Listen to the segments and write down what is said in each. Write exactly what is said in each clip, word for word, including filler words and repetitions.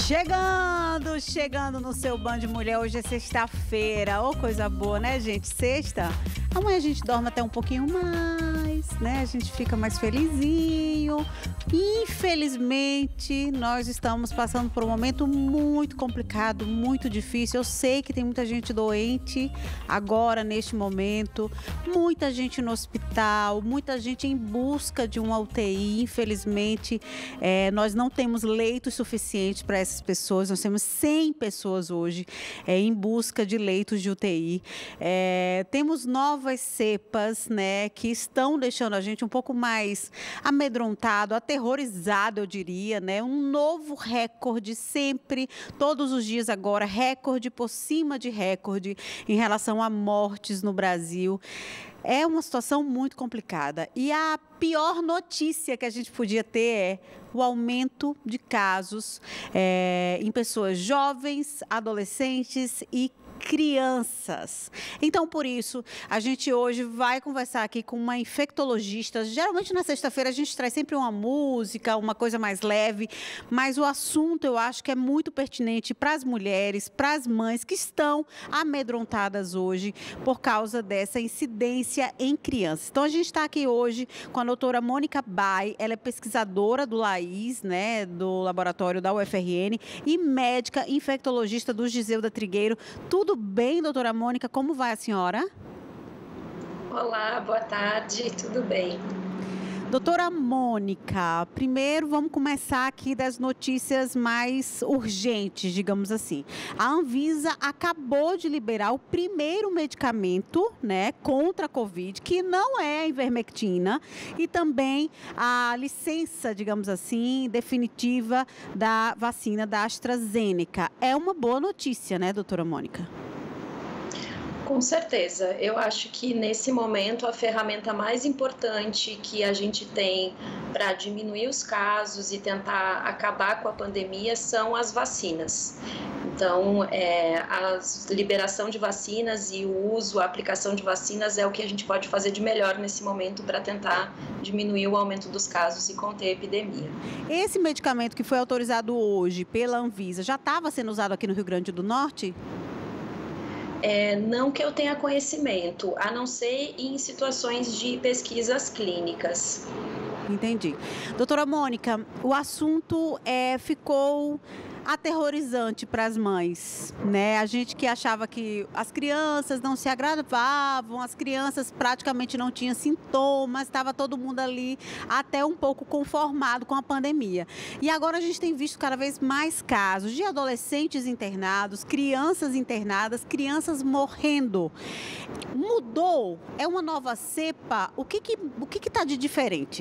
Chegando, chegando no seu Band Mulher, hoje é sexta-feira, ô coisa boa, né, gente? Sexta, amanhã a gente dorme até um pouquinho mais, né? A gente fica mais felizinho. Infelizmente, nós estamos passando por um momento muito complicado, muito difícil. Eu sei que tem muita gente doente agora, neste momento, muita gente no hospital, muita gente em busca de uma U T I. Infelizmente, é, nós não temos leitos suficientes para essas pessoas. Nós temos cem pessoas hoje é, em busca de leitos de U T I. É, temos novas cepas, né, que estão deixando a gente um pouco mais amedrontado, aterrorizado, eu diria, né? Um novo recorde sempre, todos os dias agora, recorde por cima de recorde em relação a mortes no Brasil. É uma situação muito complicada e a pior notícia que a gente podia ter é o aumento de casos é, em pessoas jovens, adolescentes e crianças. Então, por isso, a gente hoje vai conversar aqui com uma infectologista. Geralmente, na sexta-feira, a gente traz sempre uma música, uma coisa mais leve, mas o assunto, eu acho que é muito pertinente para as mulheres, para as mães que estão amedrontadas hoje por causa dessa incidência em crianças. Então, a gente está aqui hoje com a doutora Mônica Bai, ela é pesquisadora do LAIS, né, do laboratório da U F R N, e médica infectologista do Giseuda Trigueiro. Tudo Tudo bem, doutora Mônica? Como vai a senhora? Olá, boa tarde, tudo bem. Doutora Mônica, primeiro vamos começar aqui das notícias mais urgentes, digamos assim. A Anvisa acabou de liberar o primeiro medicamento, né, contra a Covid, que não é a ivermectina, e também a licença, digamos assim, definitiva da vacina da AstraZeneca. É uma boa notícia, né, doutora Mônica? Com certeza, eu acho que nesse momento a ferramenta mais importante que a gente tem para diminuir os casos e tentar acabar com a pandemia são as vacinas. Então, é, a liberação de vacinas e o uso, a aplicação de vacinas é o que a gente pode fazer de melhor nesse momento para tentar diminuir o aumento dos casos e conter a epidemia. Esse medicamento que foi autorizado hoje pela Anvisa já estava sendo usado aqui no Rio Grande do Norte? É, não que eu tenha conhecimento, a não ser em situações de pesquisas clínicas. Entendi. Doutora Mônica, o assunto é, ficou aterrorizante para as mães, né? A gente que achava que as crianças não se agravavam, as crianças praticamente não tinham sintomas, estava todo mundo ali até um pouco conformado com a pandemia. E agora a gente tem visto cada vez mais casos de adolescentes internados, crianças internadas, crianças morrendo. Mudou? É uma nova cepa? O que que, o que que está de diferente?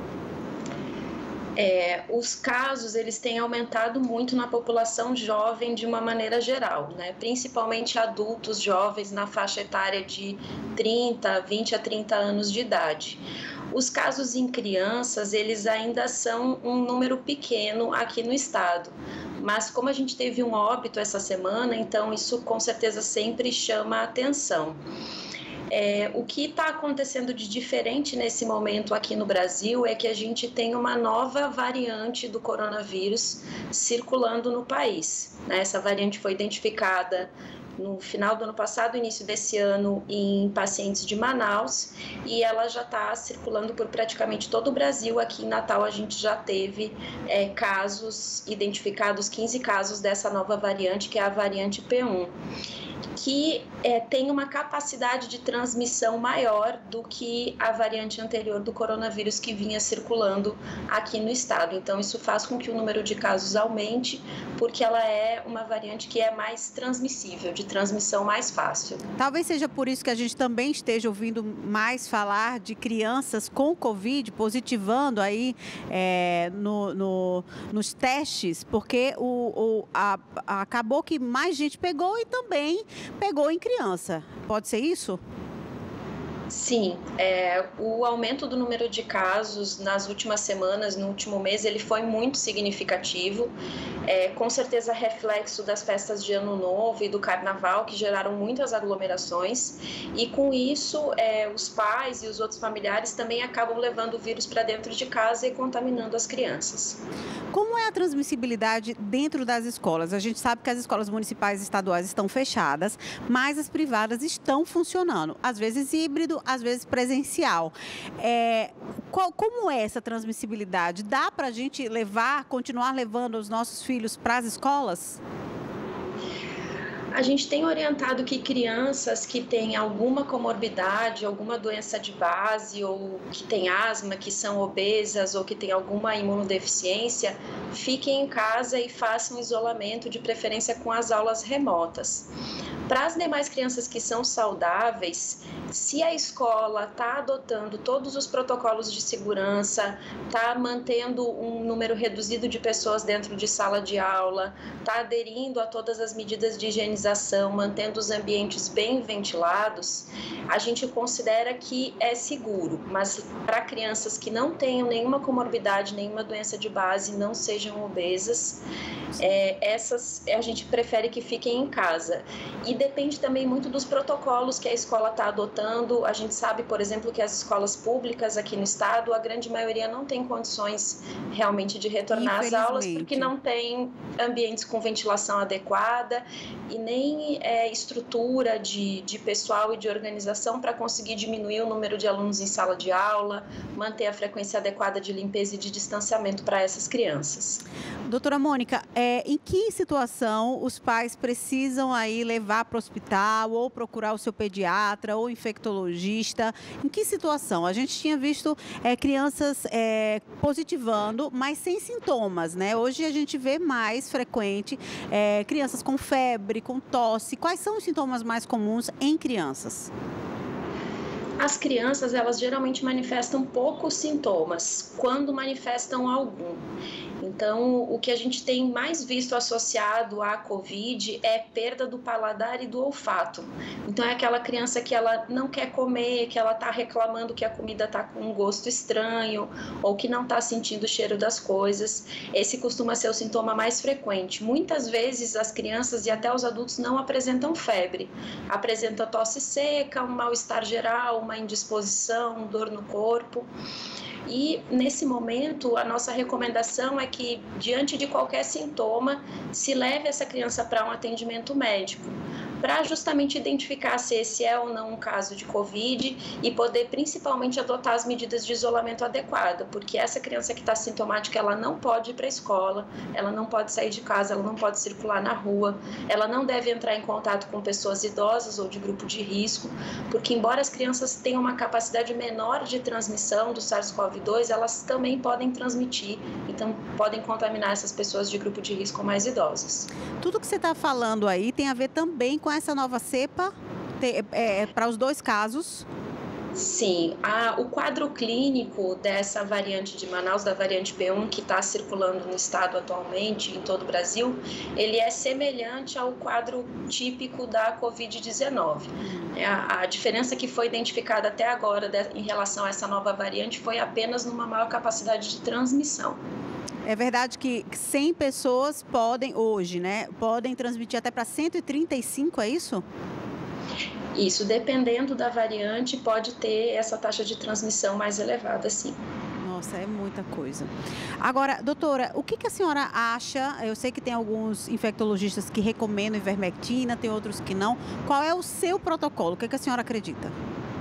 É, os casos eles têm aumentado muito na população jovem de uma maneira geral, né? Principalmente adultos jovens na faixa etária de trinta, vinte a trinta anos de idade. Os casos em crianças, eles ainda são um número pequeno aqui no estado, mas como a gente teve um óbito essa semana, então isso com certeza sempre chama a atenção. É, o que está acontecendo de diferente nesse momento aqui no Brasil é que a gente tem uma nova variante do coronavírus circulando no país, né? Essa variante foi identificada no final do ano passado, início desse ano, em pacientes de Manaus, e ela já está circulando por praticamente todo o Brasil. Aqui em Natal a gente já teve é, casos, identificados quinze casos dessa nova variante, que é a variante P um. Que é, tem uma capacidade de transmissão maior do que a variante anterior do coronavírus que vinha circulando aqui no estado. Então, isso faz com que o número de casos aumente, porque ela é uma variante que é mais transmissível, de transmissão mais fácil. Talvez seja por isso que a gente também esteja ouvindo mais falar de crianças com Covid positivando aí é, no, no, nos testes, porque o, o, a, a, acabou que mais gente pegou e também pegou em criança. Pode ser isso? Sim, é, o aumento do número de casos nas últimas semanas, no último mês, ele foi muito significativo, é, com certeza reflexo das festas de Ano Novo e do Carnaval, que geraram muitas aglomerações, e com isso é, os pais e os outros familiares também acabam levando o vírus para dentro de casa e contaminando as crianças. Como é a transmissibilidade dentro das escolas? A gente sabe que as escolas municipais e estaduais estão fechadas, mas as privadas estão funcionando, às vezes híbrido, às vezes presencial. É, qual, como é essa transmissibilidade? Dá para a gente levar, continuar levando os nossos filhos para as escolas? A gente tem orientado que crianças que têm alguma comorbidade, alguma doença de base, ou que têm asma, que são obesas ou que têm alguma imunodeficiência, fiquem em casa e façam isolamento, de preferência com as aulas remotas. Para as demais crianças que são saudáveis, se a escola está adotando todos os protocolos de segurança, está mantendo um número reduzido de pessoas dentro de sala de aula, está aderindo a todas as medidas de higienização, mantendo os ambientes bem ventilados, a gente considera que é seguro. Mas para crianças que não tenham nenhuma comorbidade, nenhuma doença de base, não sejam obesas, é, essas a gente prefere que fiquem em casa. E depende também muito dos protocolos que a escola está adotando. A gente sabe, por exemplo, que as escolas públicas aqui no estado, a grande maioria não tem condições realmente de retornar às aulas, porque não tem ambientes com ventilação adequada e nem é, estrutura de, de pessoal e de organização para conseguir diminuir o número de alunos em sala de aula, manter a frequência adequada de limpeza e de distanciamento para essas crianças. Doutora Mônica, é, em que situação os pais precisam aí levar para o hospital ou procurar o seu pediatra ou infectologista? Em que situação? A gente tinha visto é, crianças é, positivando, mas sem sintomas, né? Hoje a gente vê mais frequente é, crianças com febre, com tosse. Quais são os sintomas mais comuns em crianças? As crianças, elas geralmente manifestam poucos sintomas, quando manifestam algum. Então, o que a gente tem mais visto associado à Covid é perda do paladar e do olfato. Então, é aquela criança que ela não quer comer, que ela está reclamando que a comida está com um gosto estranho ou que não está sentindo o cheiro das coisas. Esse costuma ser o sintoma mais frequente. Muitas vezes, as crianças e até os adultos não apresentam febre. Apresentam tosse seca, um mal-estar geral, uma indisposição, dor no corpo. E, nesse momento, a nossa recomendação é que, diante de qualquer sintoma, se leve essa criança para um atendimento médico, para justamente identificar se esse é ou não um caso de Covid e poder, principalmente, adotar as medidas de isolamento adequado, porque essa criança que está sintomática, ela não pode ir para a escola, ela não pode sair de casa, ela não pode circular na rua, ela não deve entrar em contato com pessoas idosas ou de grupo de risco, porque, embora as crianças tenham uma capacidade menor de transmissão do SARS-CoV dois, elas também podem transmitir, então podem contaminar essas pessoas de grupo de risco mais idosas. Tudo que você está falando aí tem a ver também com essa nova cepa, é, para os dois casos? Sim, a, o quadro clínico dessa variante de Manaus, da variante B um, que está circulando no estado atualmente, em todo o Brasil, ele é semelhante ao quadro típico da Covid dezenove. A, a diferença que foi identificada até agora de, em relação a essa nova variante foi apenas numa maior capacidade de transmissão. É verdade que cem pessoas podem, hoje, né, podem transmitir até para cento e trinta e cinco, é isso? Isso, dependendo da variante, pode ter essa taxa de transmissão mais elevada, sim. Nossa, é muita coisa. Agora, doutora, o que, que a senhora acha? Eu sei que tem alguns infectologistas que recomendam ivermectina, tem outros que não. Qual é o seu protocolo? O que, que a senhora acredita?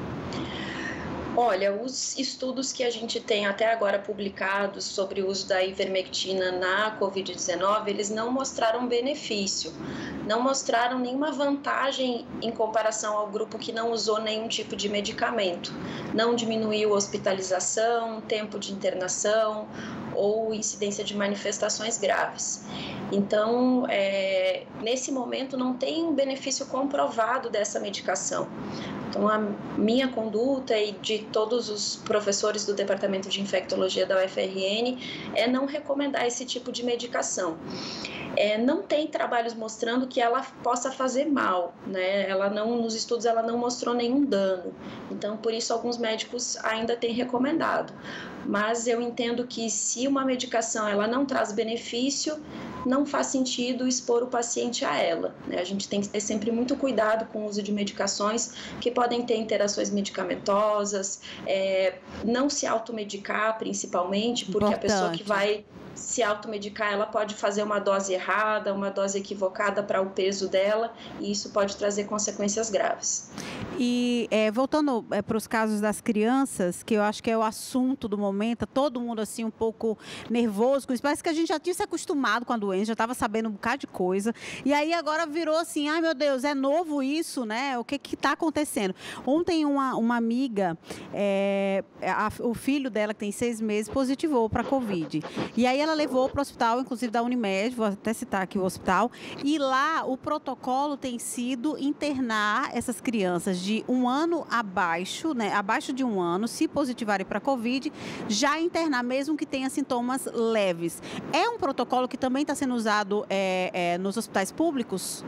Olha, os estudos que a gente tem até agora publicados sobre o uso da ivermectina na Covid dezenove, eles não mostraram benefício, não mostraram nenhuma vantagem em comparação ao grupo que não usou nenhum tipo de medicamento. Não diminuiu hospitalização, tempo de internação ou incidência de manifestações graves. Então, é, nesse momento, não tem um benefício comprovado dessa medicação. Então, a minha conduta e de todos os professores do Departamento de Infectologia da U F R N é não recomendar esse tipo de medicação. É, não tem trabalhos mostrando que ela possa fazer mal, né? Ela não, nos estudos ela não mostrou nenhum dano. Então, por isso, alguns médicos ainda têm recomendado. Mas eu entendo que se uma medicação ela não traz benefício, não faz sentido expor o paciente a ela, né? A gente tem que ter sempre muito cuidado com o uso de medicações que podem ter interações medicamentosas, é, não se automedicar principalmente, porque Importante. A pessoa que vai se automedicar, ela pode fazer uma dose errada, uma dose equivocada para o peso dela, e isso pode trazer consequências graves. E é, voltando é, para os casos das crianças, que eu acho que é o assunto do momento, todo mundo assim um pouco nervoso com isso, parece que a gente já tinha se acostumado com a doença, já estava sabendo um bocado de coisa, e aí agora virou assim, ai meu Deus, é novo isso, né? O que que está acontecendo? Ontem uma, uma amiga, é, a, o filho dela, que tem seis meses, positivou para a Covid, e aí ela levou para o hospital, inclusive da Unimed, vou até citar aqui o hospital, e lá o protocolo tem sido internar essas crianças de um ano abaixo, né, abaixo de um ano, se positivarem para a Covid, já internar, mesmo que tenha sintomas leves. É um protocolo que também está sendo usado é, é, nos hospitais públicos?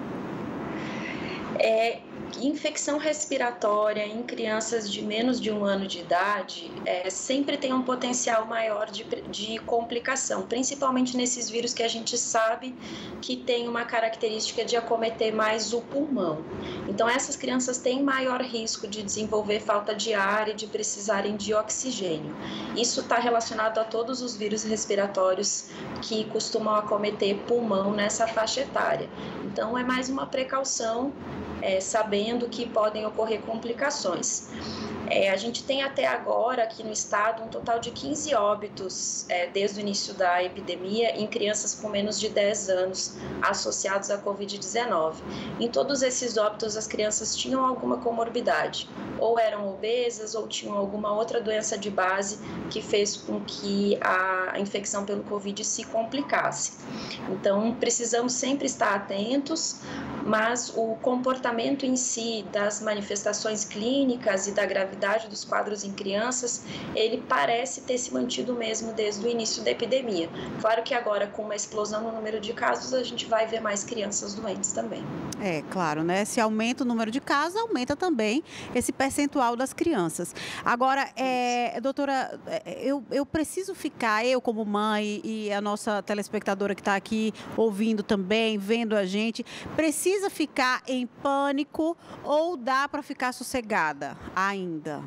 É... Infecção respiratória em crianças de menos de um ano de idade é, sempre tem um potencial maior de, de complicação, principalmente nesses vírus que a gente sabe que tem uma característica de acometer mais o pulmão. Então, essas crianças têm maior risco de desenvolver falta de ar e de precisarem de oxigênio. Isso está relacionado a todos os vírus respiratórios que costumam acometer pulmão nessa faixa etária. Então, é mais uma precaução, é, sabendo que podem ocorrer complicações. É, a gente tem até agora aqui no estado um total de quinze óbitos é, desde o início da epidemia em crianças com menos de dez anos associados à covid dezenove. Em todos esses óbitos, as crianças tinham alguma comorbidade, ou eram obesas ou tinham alguma outra doença de base que fez com que a infecção pelo Covid se complicasse. Então, precisamos sempre estar atentos, mas o comportamento em si das manifestações clínicas e da gravidade dos quadros em crianças, ele parece ter se mantido mesmo desde o início da epidemia. Claro que agora, com uma explosão no número de casos, a gente vai ver mais crianças doentes também. É, claro, né? Se aumenta o número de casos, aumenta também esse percentual das crianças. Agora, é, doutora, eu, eu preciso ficar, eu como mãe e a nossa telespectadora que está aqui ouvindo também, vendo a gente, precisa ficar em pânico ou dá para ficar sossegada ainda?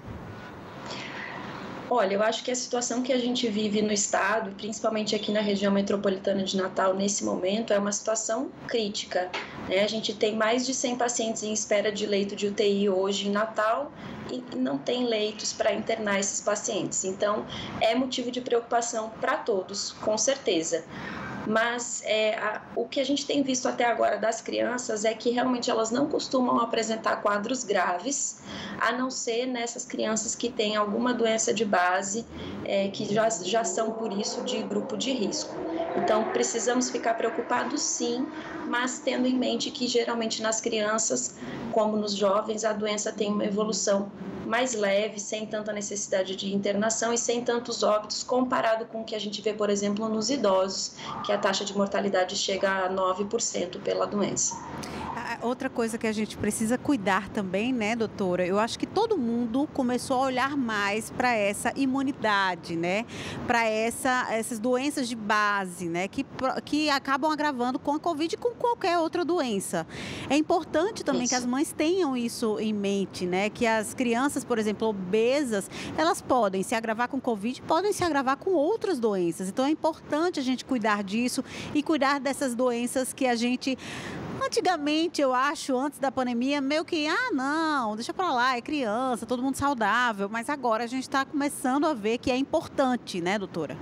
Olha, eu acho que a situação que a gente vive no estado, principalmente aqui na região metropolitana de Natal, nesse momento, é uma situação crítica, né? A gente tem mais de cem pacientes em espera de leito de U T I hoje em Natal e não tem leitos para internar esses pacientes. Então, é motivo de preocupação para todos, com certeza. Mas é, a, o que a gente tem visto até agora das crianças é que realmente elas não costumam apresentar quadros graves, a não ser nessas crianças que têm alguma doença de base, é, que já, já são, por isso, de grupo de risco. Então, precisamos ficar preocupados, sim, mas tendo em mente que, geralmente, nas crianças, como nos jovens, a doença tem uma evolução mais leve, sem tanta necessidade de internação e sem tantos óbitos, comparado com o que a gente vê, por exemplo, nos idosos, que a taxa de mortalidade chega a nove por cento pela doença. Outra coisa que a gente precisa cuidar também, né, doutora? Eu acho que todo mundo começou a olhar mais para essa imunidade, né? Para essa, essas doenças de base, né? Que, que acabam agravando com a Covid e com qualquer outra doença. É importante também isso. que as mães tenham isso em mente, né? Que as crianças, por exemplo, obesas, elas podem se agravar com Covid, podem se agravar com outras doenças. Então, é importante a gente cuidar disso e cuidar dessas doenças que a gente... Antigamente, eu acho, antes da pandemia, meio que, ah, não, deixa pra lá, é criança, todo mundo saudável. Mas agora a gente está começando a ver que é importante, né, doutora?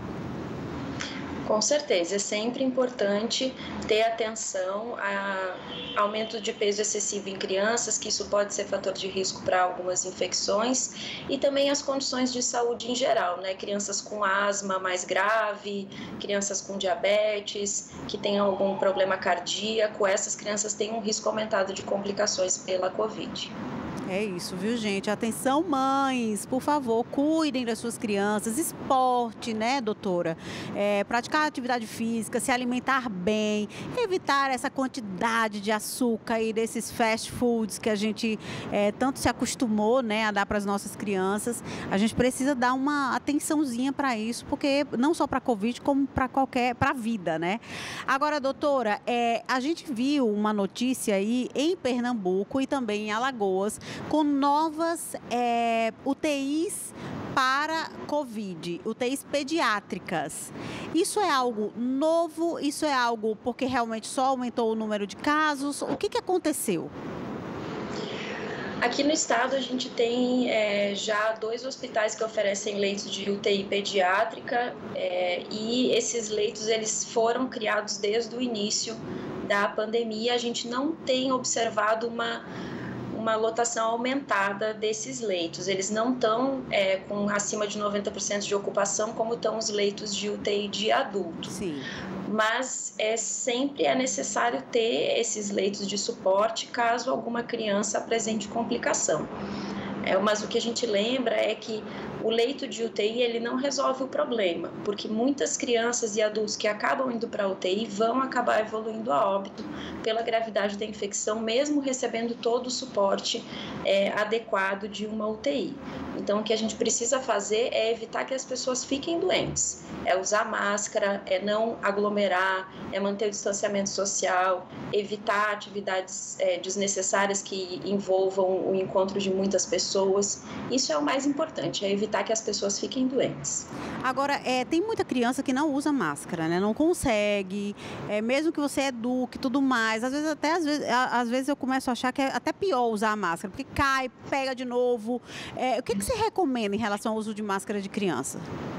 Com certeza, é sempre importante ter atenção a aumento de peso excessivo em crianças, que isso pode ser fator de risco para algumas infecções, e também as condições de saúde em geral, né? Crianças com asma mais grave, crianças com diabetes, que têm algum problema cardíaco, essas crianças têm um risco aumentado de complicações pela Covid. É isso, viu, gente? Atenção, mães, por favor, cuidem das suas crianças. Esporte, né, doutora? É, praticar atividade física, se alimentar bem, evitar essa quantidade de açúcar e desses fast foods que a gente é, tanto se acostumou, né, a dar para as nossas crianças. A gente precisa dar uma atençãozinha para isso, porque não só para a Covid, como para qualquer, para a vida, né? Agora, doutora, é, a gente viu uma notícia aí em Pernambuco e também em Alagoas, com novas é, U T Is para Covid, U T Is pediátricas. Isso é algo novo? Isso é algo porque realmente só aumentou o número de casos? O que, que aconteceu? Aqui no estado a gente tem é, já dois hospitais que oferecem leitos de U T I pediátrica é, e esses leitos eles foram criados desde o início da pandemia. A gente não tem observado uma uma lotação aumentada desses leitos. Eles não estão é, com acima de noventa por cento de ocupação como estão os leitos de U T I de adulto. Sim. Mas é, sempre é necessário ter esses leitos de suporte caso alguma criança apresente complicação. É, mas o que a gente lembra é que o leito de U T I ele não resolve o problema, porque muitas crianças e adultos que acabam indo para a U T I vão acabar evoluindo a óbito pela gravidade da infecção, mesmo recebendo todo o suporte é, adequado de uma U T I. Então, o que a gente precisa fazer é evitar que as pessoas fiquem doentes. É usar máscara, é não aglomerar, é manter o distanciamento social, evitar atividades é, desnecessárias que envolvam o encontro de muitas pessoas. Isso é o mais importante, é evitar que as pessoas fiquem doentes. Agora, é, tem muita criança que não usa máscara, né? Não consegue, é, mesmo que você eduque e tudo mais. Às vezes, até às vezes, às vezes eu começo a achar que é até pior usar a máscara, porque cai, pega de novo. É, o que, que você recomenda em relação ao uso de máscara de criança?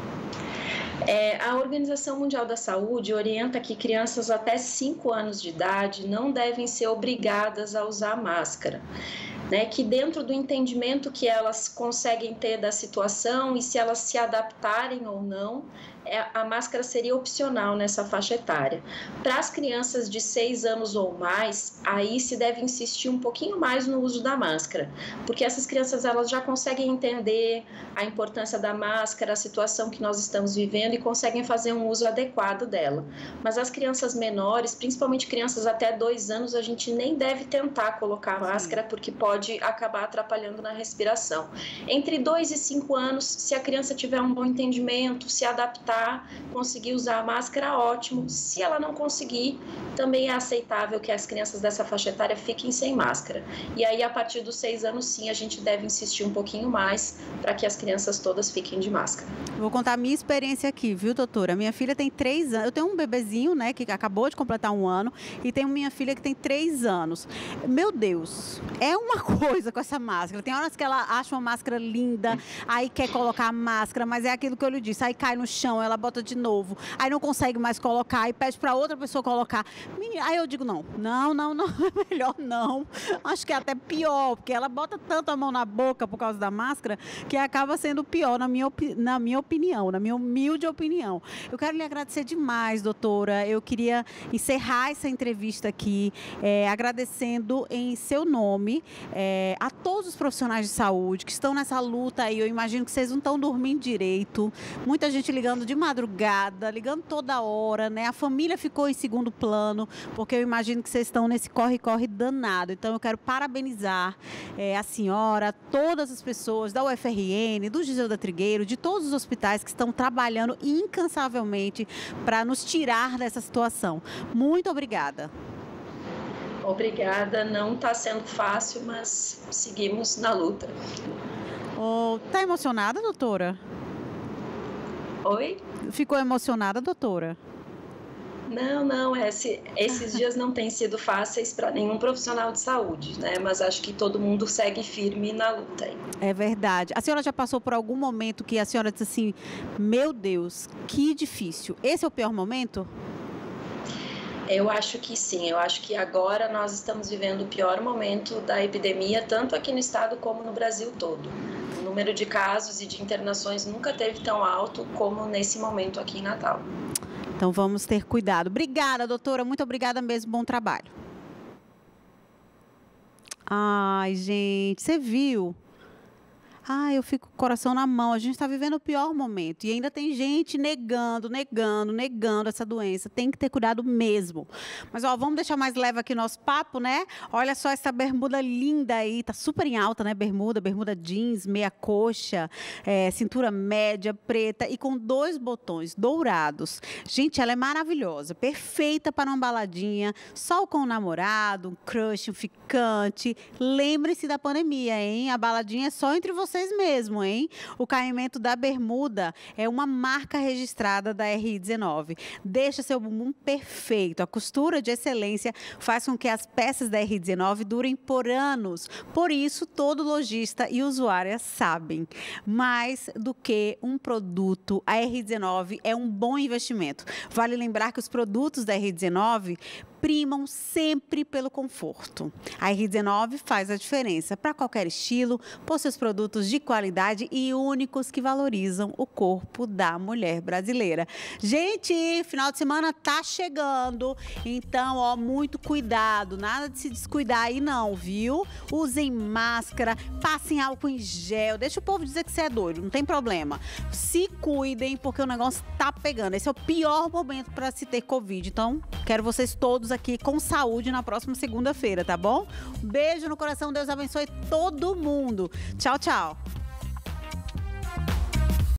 É, a Organização Mundial da Saúde orienta que crianças até cinco anos de idade não devem ser obrigadas a usar máscara. Né, que dentro do entendimento que elas conseguem ter da situação e se elas se adaptarem ou não, é, a máscara seria opcional nessa faixa etária. Para as crianças de seis anos ou mais, aí se deve insistir um pouquinho mais no uso da máscara, porque essas crianças elas já conseguem entender a importância da máscara, a situação que nós estamos vivendo e conseguem fazer um uso adequado dela. Mas as crianças menores, principalmente crianças até dois anos, a gente nem deve tentar colocar máscara, porque pode acabar atrapalhando na respiração. Entre dois e cinco anos, se a criança tiver um bom entendimento, se adaptar, conseguir usar a máscara, ótimo. Se ela não conseguir, também é aceitável que as crianças dessa faixa etária fiquem sem máscara. E aí, a partir dos seis anos, sim, a gente deve insistir um pouquinho mais para que as crianças todas fiquem de máscara. Vou contar a minha experiência aqui, viu, doutora? Minha filha tem três anos. Eu tenho um bebezinho, né, que acabou de completar um ano, e tenho minha filha que tem três anos. Meu Deus, é uma coisa com essa máscara. Tem horas que ela acha uma máscara linda, aí quer colocar a máscara, mas é aquilo que eu lhe disse. Aí cai no chão, ela bota de novo, aí não consegue mais colocar, e pede para outra pessoa colocar. Aí eu digo, não, não, não, não, é melhor não. Acho que é até pior, porque ela bota tanto a mão na boca por causa da máscara, que acaba sendo pior, na minha, na minha opinião, na minha humilde opinião. Eu quero lhe agradecer demais, doutora. Eu queria encerrar essa entrevista aqui, é, agradecendo em seu nome é, a todos os profissionais de saúde que estão nessa luta aí. Eu imagino que vocês não estão dormindo direito, muita gente ligando de madrugada, ligando toda hora, né? A família ficou em segundo plano, porque eu imagino que vocês estão nesse corre-corre danado. Então eu quero parabenizar é, a senhora, todas as pessoas da U F R N, do Giseu da Trigueiro, de todos os hospitais que estão trabalhando incansavelmente para nos tirar dessa situação. Muito obrigada. Obrigada, não está sendo fácil, mas seguimos na luta. Oh, tá emocionada, doutora? Oi? Ficou emocionada, doutora? Não, não, esse, esses dias não têm sido fáceis para nenhum profissional de saúde, né? Mas acho que todo mundo segue firme na luta aí. É verdade. A senhora já passou por algum momento que a senhora disse assim, meu Deus, que difícil. Esse é o pior momento? Eu acho que sim, eu acho que agora nós estamos vivendo o pior momento da epidemia, tanto aqui no estado como no Brasil todo. O número de casos e de internações nunca teve tão alto como nesse momento aqui em Natal. Então vamos ter cuidado. Obrigada, doutora, muito obrigada mesmo, bom trabalho. Ai, gente, você viu? Ah, eu fico com o coração na mão. A gente está vivendo o pior momento. E ainda tem gente negando, negando, negando essa doença. Tem que ter cuidado mesmo. Mas, ó, vamos deixar mais leve aqui nosso papo, né? Olha só essa bermuda linda aí. Tá super em alta, né? Bermuda, bermuda jeans, meia coxa, é, cintura média, preta e com dois botões dourados. Gente, ela é maravilhosa. Perfeita para uma baladinha. Só com o namorado, um crush, um ficante. Lembre-se da pandemia, hein? A baladinha é só entre vocês. Vocês mesmo, hein? O caimento da bermuda é uma marca registrada da R dezenove. Deixa seu bumbum perfeito. A costura de excelência faz com que as peças da R dezenove durem por anos. Por isso, todo lojista e usuária sabem. Mais do que um produto, a R dezenove é um bom investimento. Vale lembrar que os produtos da R dezenove primam sempre pelo conforto. A R dezenove faz a diferença para qualquer estilo, por seus produtos de qualidade e únicos que valorizam o corpo da mulher brasileira. Gente, final de semana tá chegando, então, ó, muito cuidado, nada de se descuidar aí não, viu? Usem máscara, passem álcool em gel, deixa o povo dizer que você é doido, não tem problema. Se cuidem, porque o negócio tá pegando. Esse é o pior momento para se ter Covid, então, quero vocês todos aqui com saúde na próxima segunda-feira, tá bom? Beijo no coração, Deus abençoe todo mundo. Tchau, tchau.